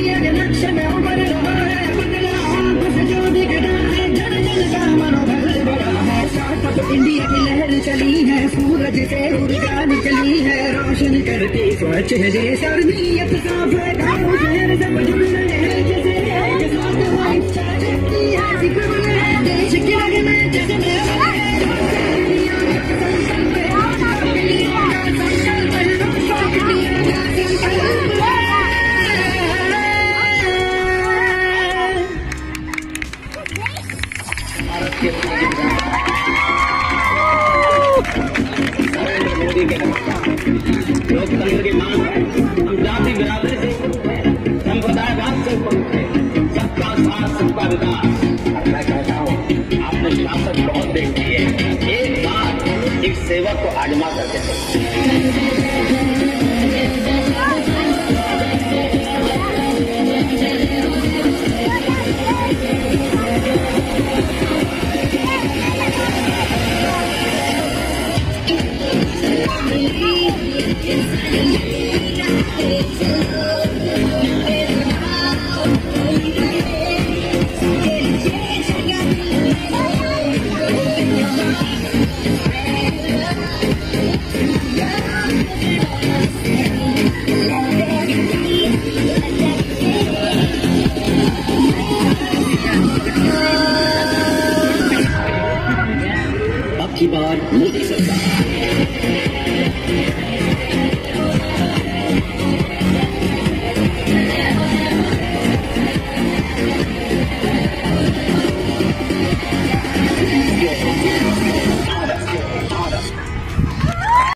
India की लहर चली है, सूरज से ऊर्जा निकली है, रोशन करती स्वच्छ है देश और नीयत साफ है, गाँव शहर सब जुड़ रहे हैं जैसे एक साथ वो इच्छा शक्ति है, जिक्र है देश के आगे में जैसे नरेंद्र मोदी के लोकतंत्र की मांग है, हम जाति बराबरी से संप्रदायवाद से ऊपर सबका साथ सबका विकास। और मैं कहता हूँ आपने शासक बहुत देखी है, एक बार एक सेवक को आजमा करके अब की बार मोदी सरकार।